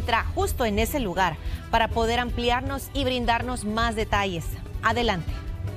encuentra justo en ese lugar para poder ampliarnos y brindarnos más detalles. Adelante.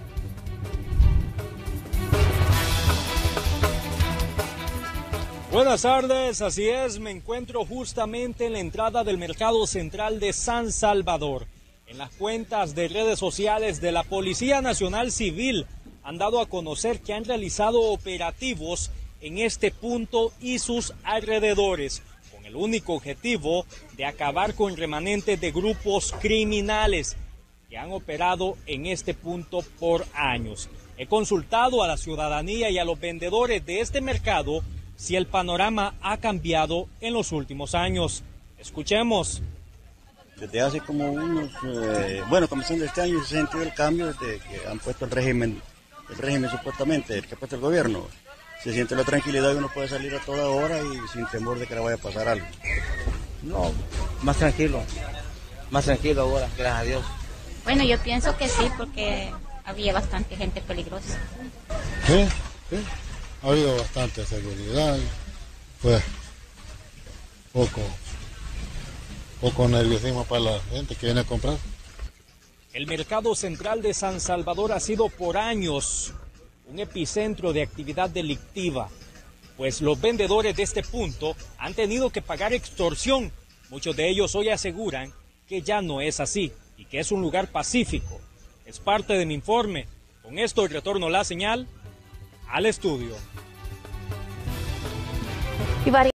Buenas tardes, así es, me encuentro justamente en la entrada del Mercado Central de San Salvador. En las cuentas de redes sociales de la Policía Nacional Civil han dado a conocer que han realizado operativos en este punto y sus alrededores, con el único objetivo de acabar con remanentes de grupos criminales que han operado en este punto por años. He consultado a la ciudadanía y a los vendedores de este mercado si el panorama ha cambiado en los últimos años. Escuchemos. Desde hace como comenzando este año se ha sentido el cambio desde que han puesto el régimen supuestamente, el que ha puesto el gobierno. Se siente la tranquilidad y uno puede salir a toda hora y sin temor de que le vaya a pasar algo. No, más tranquilo ahora, gracias a Dios. Bueno, yo pienso que sí, porque había bastante gente peligrosa. Sí, ha habido bastante seguridad, pues poco nerviosismo para la gente que viene a comprar. El Mercado Central de San Salvador ha sido por años un epicentro de actividad delictiva, pues los vendedores de este punto han tenido que pagar extorsión. Muchos de ellos hoy aseguran que ya no es así y que es un lugar pacífico. Es parte de mi informe. Con esto retorno la señal al estudio.